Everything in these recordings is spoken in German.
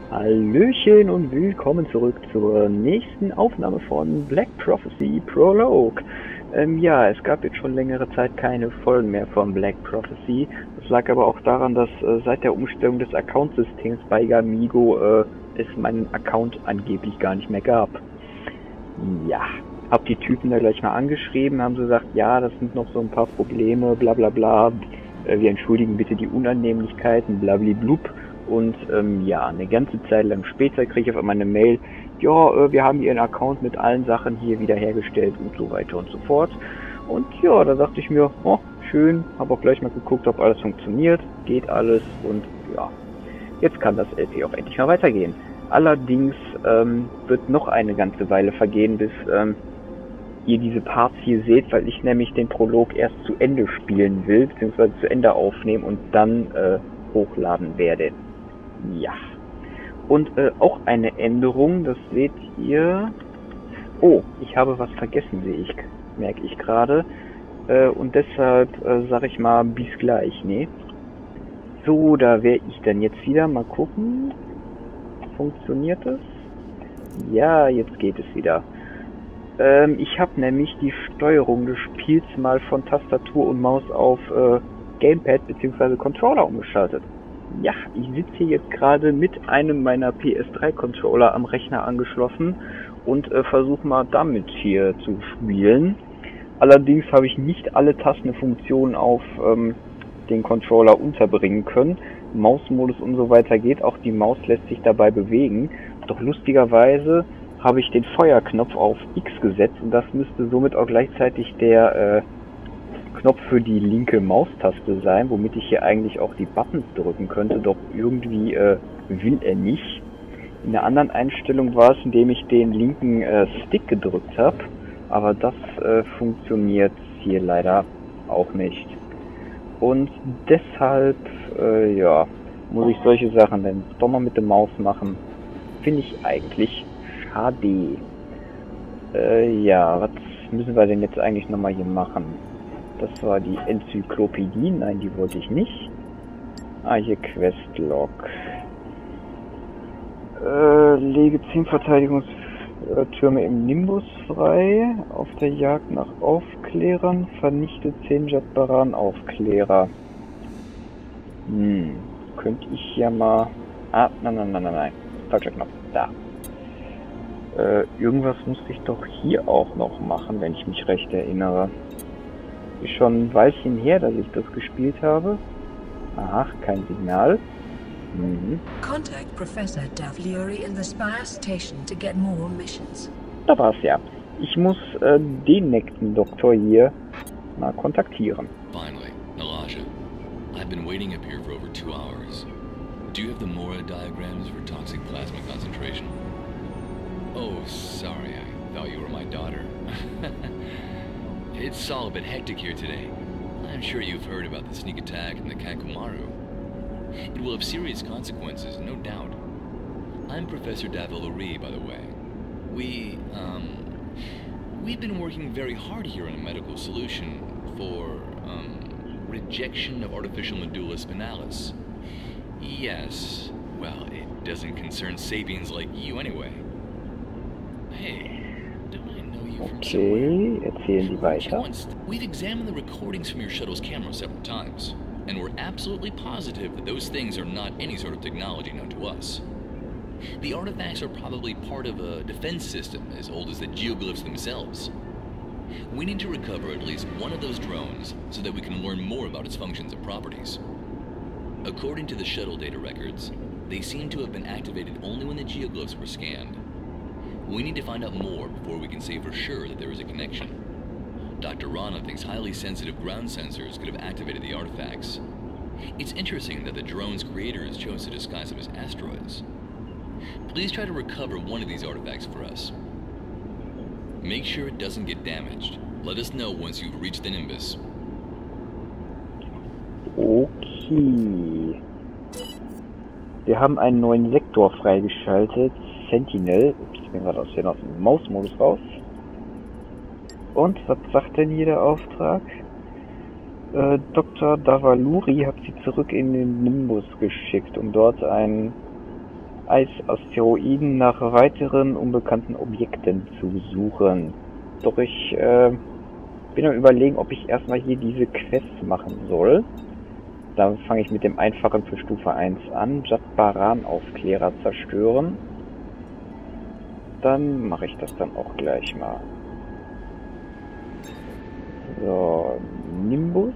Hallöchen und willkommen zurück zur nächsten Aufnahme von Black Prophecy Prologue. Ja, es gab jetzt schon längere Zeit keine Folgen mehr von Black Prophecy. Das lag aber auch daran, dass seit der Umstellung des Account-Systems bei Gamigo es meinen Account angeblich gar nicht mehr gab. Ja, hab die Typen da gleich mal angeschrieben, haben sie gesagt, ja, das sind noch so ein paar Probleme, bla bla bla. Wir entschuldigen bitte die Unannehmlichkeiten, blablablub. Und ja, eine ganze Zeit lang später kriege ich auf einmal eine Mail, ja, wir haben Ihren Account mit allen Sachen hier wiederhergestellt und so weiter und so fort. Und ja, da dachte ich mir, oh, schön, habe auch gleich mal geguckt, ob alles funktioniert, geht alles und ja, jetzt kann das LP auch endlich mal weitergehen. Allerdings wird noch eine ganze Weile vergehen, bis ihr diese Parts hier seht, weil ich nämlich den Prolog erst zu Ende spielen will, beziehungsweise zu Ende aufnehmen und dann hochladen werde. Ja. Und auch eine Änderung, das seht ihr. Oh, ich habe was vergessen, merke ich gerade. Und deshalb sage ich mal bis gleich, ne? So, da wäre ich dann jetzt wieder. Mal gucken. Funktioniert es? Ja, jetzt geht es wieder. Ich habe nämlich die Steuerung des Spiels mal von Tastatur und Maus auf Gamepad bzw. Controller umgeschaltet. Ja, ich sitze hier jetzt gerade mit einem meiner PS3-Controller am Rechner angeschlossen und versuche mal damit hier zu spielen. Allerdings habe ich nicht alle Tastenfunktionen auf den Controller unterbringen können. Mausmodus und so weiter geht, auch die Maus lässt sich dabei bewegen. Doch lustigerweise habe ich den Feuerknopf auf X gesetzt und das müsste somit auch gleichzeitig der Knopf für die linke Maustaste sein, womit ich hier eigentlich auch die Buttons drücken könnte, doch irgendwie will er nicht. In der anderen Einstellung war es, indem ich den linken Stick gedrückt habe, aber das funktioniert hier leider auch nicht. Und deshalb, ja, muss ich solche Sachen dann doch mal mit der Maus machen. Finde ich eigentlich schade. Ja, was müssen wir denn jetzt eigentlich nochmal hier machen? Das war die Enzyklopädie. Nein, die wollte ich nicht. Ah, hier Questlog. Lege 10 Verteidigungstürme im Nimbus frei. Auf der Jagd nach Aufklärern. Vernichte 10 Jetbaran-Aufklärer. Könnte ich ja mal... Ah, nein. Falscher Knopf. Da. Irgendwas musste ich doch hier auch noch machen, wenn ich mich recht erinnere. Ist schon ein Weilchen her, dass ich das gespielt habe. Ach, kein Signal. Contact Professor Davliori in the Spire Station to get more missions. Da war's ja. Ich muss den nächsten Doktor hier mal kontaktieren. Finally, Nalaja. I've been waiting up here for over 2 hours. Do you have the Mora diagrams for toxic plasma concentration? Oh, sorry, I thought you were my daughter. It's all a bit hectic here today. I'm sure you've heard about the sneak attack in the Kankumaru. It will have serious consequences, no doubt. I'm Professor Davliori, by the way. We've been working very hard here on a medical solution for, rejection of artificial medulla spinalis. Yes, well, it doesn't concern sapiens like you anyway. Hey, don't I know you from somewhere? Okay, erzählen Sie weiter. We've examined the recordings from your shuttle's camera several times, and we're absolutely positive that those things are not any sort of technology known to us. The artifacts are probably part of a defense system as old as the geoglyphs themselves. We need to recover at least one of those drones so that we can learn more about its functions and properties. According to the shuttle data records, they seem to have been activated only when the geoglyphs were scanned. We need to find out more before we can say for sure that there is a connection. Dr. Rana thinks highly sensitive ground sensors could have activated the artifacts. It's interesting that the drone's creators chose to disguise them as asteroids. Please try to recover one of these artifacts for us. Make sure it doesn't get damaged. Let us know once you've reached the Nimbus. Okay. Wir haben einen neuen Sektor freigeschaltet. Sentinel. Ich bin gerade aus dem Mausmodus raus. Und was sagt denn hier der Auftrag? Dr. Davliori hat sie zurück in den Nimbus geschickt, um dort ein als Asteroiden nach weiteren unbekannten Objekten zu suchen. Doch ich bin am Überlegen, ob ich erstmal hier diese Quests machen soll. Dann fange ich mit dem einfachen für Stufe 1 an. Jadbaran-Aufklärer zerstören. Dann mache ich das dann auch gleich mal. So, Nimbus.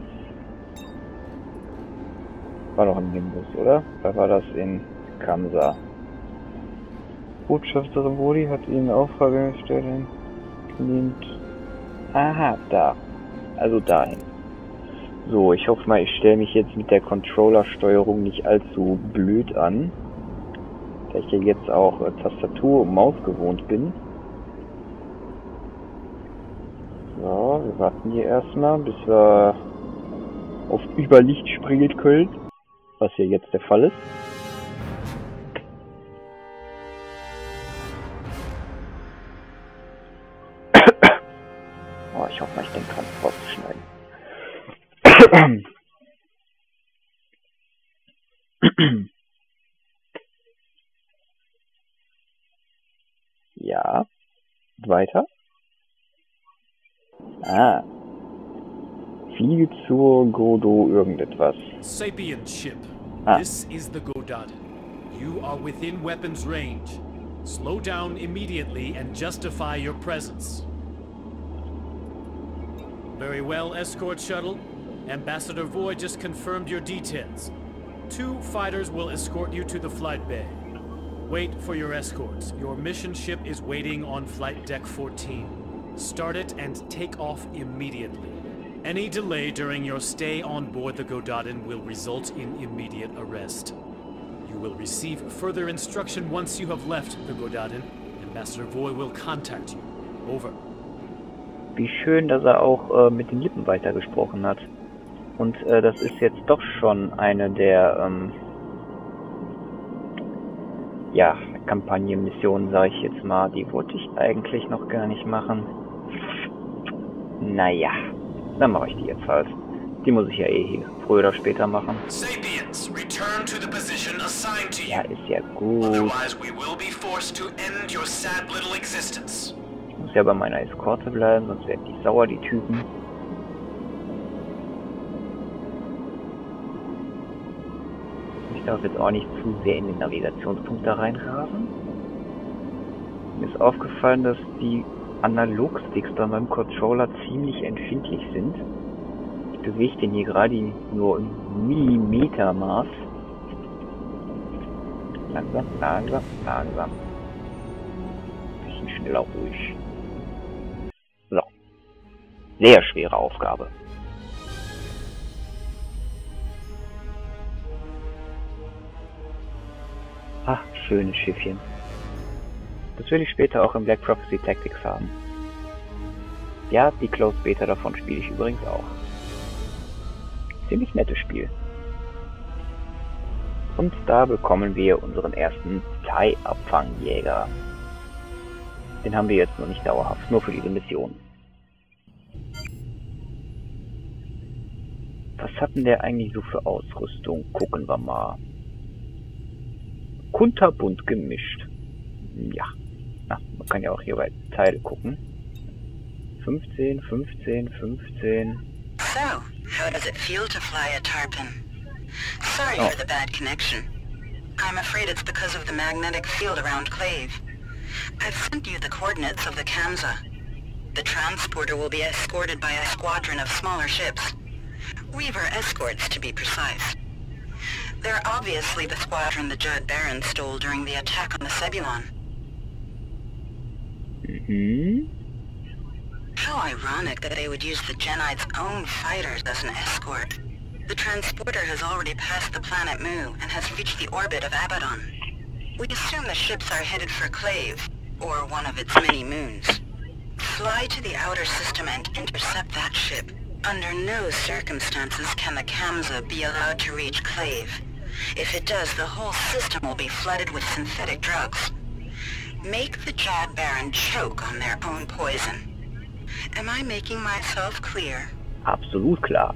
War noch ein Nimbus, oder? Da war das in Kamsa. Botschafterin Wodi hat Ihnen eine Aufgabe gestellt. Nimmt. Aha, da. Also dahin. So, ich hoffe mal, ich stelle mich jetzt mit der Controller-Steuerung nicht allzu blöd an. Da ich ja jetzt auch Tastatur und Maus gewohnt bin. So, wir warten hier erstmal, bis wir auf Überlicht spielen können. Was hier jetzt der Fall ist. Oh, ich hoffe mal, ich denke dran, rauszuschneiden. Ja. Weiter. Ah. Fliege zur Godo irgendetwas. Sapient ship. Ah. This is the Godaden. You are within weapons range. Slow down immediately and justify your presence. Very well, escort shuttle. Ambassador Void just confirmed your details. 2 fighters will escort you to the flight bay. Wait for your escorts. Your mission ship is waiting on flight deck 14. Start it and take off immediately. Any delay during your stay on board the Godaden will result in immediate arrest. You will receive further instruction once you have left the Godaden. Ambassador Void will contact you. Over. Wie schön, dass er auch mit den Lippen weitergesprochen hat. Und das ist jetzt doch schon eine der ja, Kampagnenmissionen, sage ich jetzt mal. Die wollte ich eigentlich noch gar nicht machen. Naja, dann mache ich die jetzt halt. Die muss ich ja eh früher oder später machen. Sapiens, return to the position assigned to you. Ja, ist ja gut. Otherwise we will be forced to end your sad little existence. Ich muss ja bei meiner Eskorte bleiben, sonst werden die sauer, die Typen. Ich darf jetzt auch nicht zu sehr in den Navigationspunkt da reinrasen. Mir ist aufgefallen, dass die Analogsticks bei meinem Controller ziemlich empfindlich sind. Ich bewege den hier gerade nur im Millimetermaß. Langsam, langsam, langsam. Bisschen schneller ruhig. So. Sehr schwere Aufgabe. Ach, schönes Schiffchen. Das will ich später auch in Black Prophecy Tactics haben. Ja, die Closed Beta davon spiele ich übrigens auch. Ziemlich nettes Spiel. Und da bekommen wir unseren ersten TIE-Abfangjäger. Den haben wir jetzt noch nicht dauerhaft, nur für diese Mission. Was hat denn der eigentlich so für Ausrüstung? Gucken wir mal. Kunterbunt gemischt. Ja. Na, man kann ja auch hier bei Teile gucken. 15, 15, 15. So, how does it feel to fly a Tarpon? Sorry for the bad connection. I'm afraid it's because of the magnetic field around Clave. I've sent you the coordinates of the Kamsa. The transporter will be escorted by a squadron of smaller ships. Reaver escorts, to be precise. They're obviously the squadron the Jadbaran stole during the attack on the Sebulon. How ironic that they would use the Genites' own fighters as an escort. The transporter has already passed the planet Mu and has reached the orbit of Abaddon. We assume the ships are headed for Clave, or one of its many moons. Fly to the outer system and intercept that ship. Under no circumstances can the Kamsa be allowed to reach Clave. If it does, the whole system will be flooded with synthetic drugs. Make the Jadbaran choke on their own poison. Am I making myself clear? Absolut klar.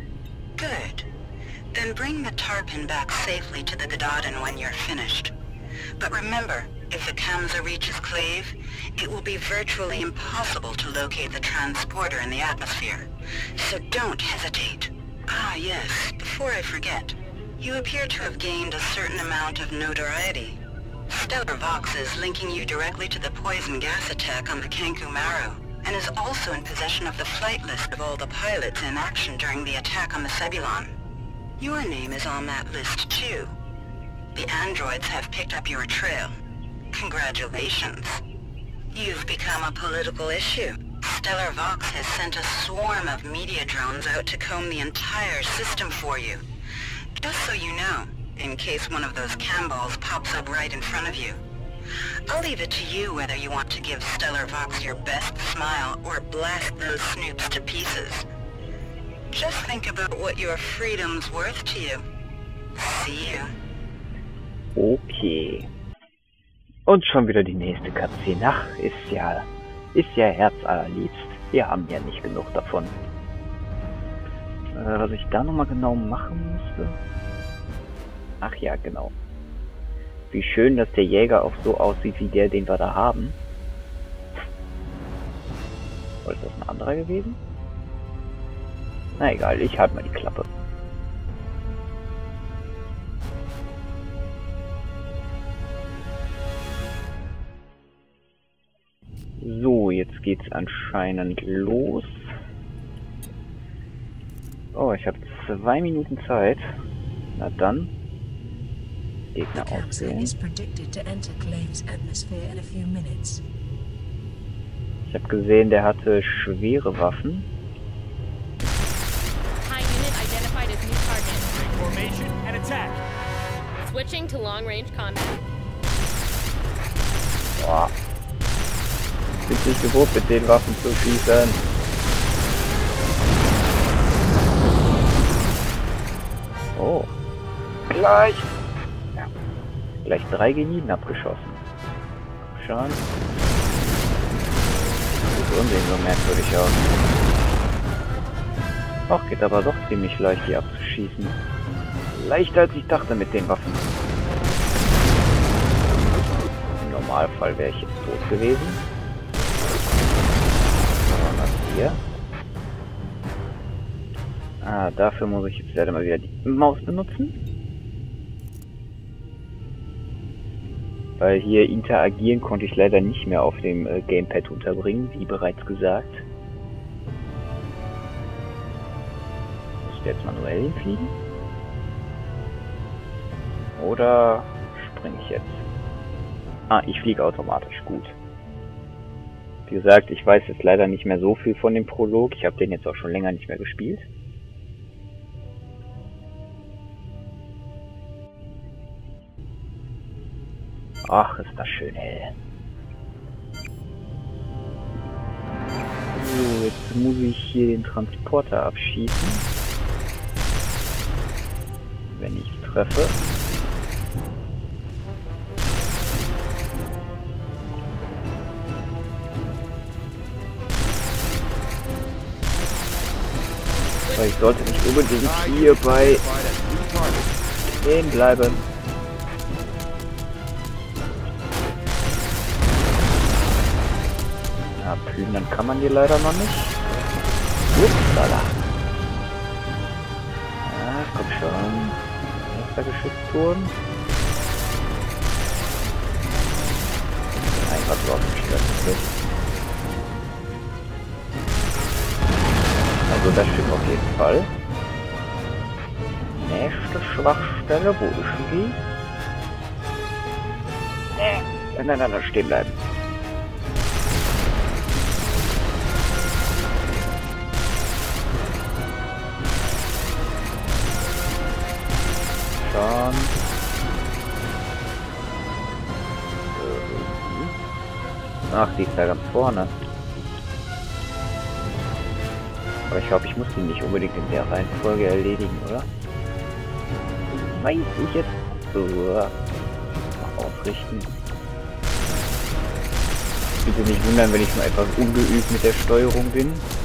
Good. Then bring the Tarpon back safely to the Godaden when you're finished. But remember, if the Kamsa reaches Clave, it will be virtually impossible to locate the transporter in the atmosphere. So don't hesitate. Ah yes, before I forget, you appear to have gained a certain amount of notoriety. Stellar Vox is linking you directly to the poison gas attack on the Kenku Maru, and is also in possession of the flight list of all the pilots in action during the attack on the Sebulon. Your name is on that list too. The androids have picked up your trail. Congratulations. You've become a political issue. Stellar Vox has sent a swarm of media drones out to comb the entire system for you. Just so you know, in case one of those camballs pops up right in front of you. I'll leave it to you whether you want to give Stellar Vox your best smile or blast those snoops to pieces. Just think about what your freedom's worth to you. See you. Okay. Und schon wieder die nächste Cutscene. Ach, ist ja herzallerliebst. Wir haben ja nicht genug davon. Was ich da nochmal genau machen musste. Ach ja, genau. Wie schön, dass der Jäger auch so aussieht wie der, den wir da haben. Oder ist das ein anderer gewesen? Na egal, ich halte mal die Klappe. So, jetzt geht's anscheinend los. Oh, ich habe 2 Minuten Zeit. Na dann. Gegner auswählen. Ich habe gesehen, der hatte schwere Waffen. Switching to long-range combat. Boah. Ich bin nicht gewohnt, mit den Waffen zu schießen. Oh. Gleich. Ja. Gleich 3 Geniden abgeschossen. Schon. Sieht unsehen so merkwürdig aus. Ach, geht aber doch ziemlich leicht, die abzuschießen. Leichter als ich dachte mit den Waffen. Im Normalfall wäre ich jetzt tot gewesen. Was hier? Ah, dafür muss ich jetzt leider mal wieder die Maus benutzen. Weil hier interagieren konnte ich leider nicht mehr auf dem Gamepad unterbringen, wie bereits gesagt. Muss ich jetzt manuell hinfliegen? Oder springe ich jetzt? Ah, ich fliege automatisch, gut. Wie gesagt, ich weiß jetzt leider nicht mehr so viel von dem Prolog. Ich habe den jetzt auch schon länger nicht mehr gespielt. Ach, ist das schön hell. So, jetzt muss ich hier den Transporter abschießen. Wenn ich treffe. Aber ich sollte nicht unbedingt hier bei stehen bleiben. Ja, plündern kann man hier leider noch nicht. Upsala. Ja, komm schon. Nächster Geschützturm. Einfach so ausgestört. Also das stimmt auf jeden Fall. Nächste Schwachstelle, wo ist die? Nein, stehen bleiben. Schon. Ach, die ist da ganz vorne. Aber ich glaube, ich muss die nicht unbedingt in der Reihenfolge erledigen, oder? Weiß ich jetzt. So. Mal ausrichten. Bitte nicht wundern, wenn ich mal etwas ungeübt mit der Steuerung bin.